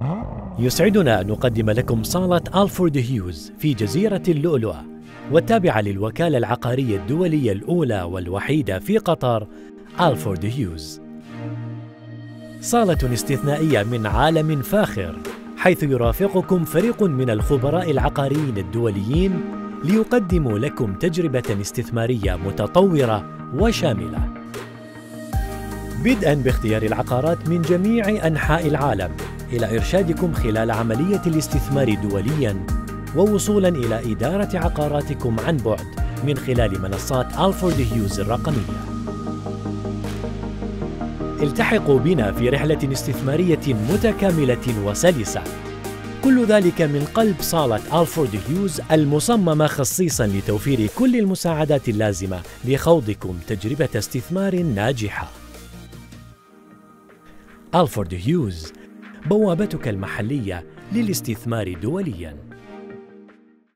يسعدنا أن نقدم لكم صالة آلفورد هيوز في جزيرة اللؤلؤة، والتابعة للوكالة العقارية الدولية الأولى والوحيدة في قطر، آلفورد هيوز. صالة استثنائية من عالم فاخر، حيث يرافقكم فريق من الخبراء العقاريين الدوليين ليقدموا لكم تجربة استثمارية متطورة وشاملة، بدءاً باختيار العقارات من جميع أنحاء العالم إلى إرشادكم خلال عملية الاستثمار دولياً، ووصولاً إلى إدارة عقاراتكم عن بعد من خلال منصات آلفورد هيوز الرقمية. التحقوا بنا في رحلة استثمارية متكاملة وسلسة، كل ذلك من قلب صالة آلفورد هيوز المصممة خصيصاً لتوفير كل المساعدات اللازمة لخوضكم تجربة استثمار ناجحة. آلفورد هيوز، بوابتك المحلية للاستثمار دولياً.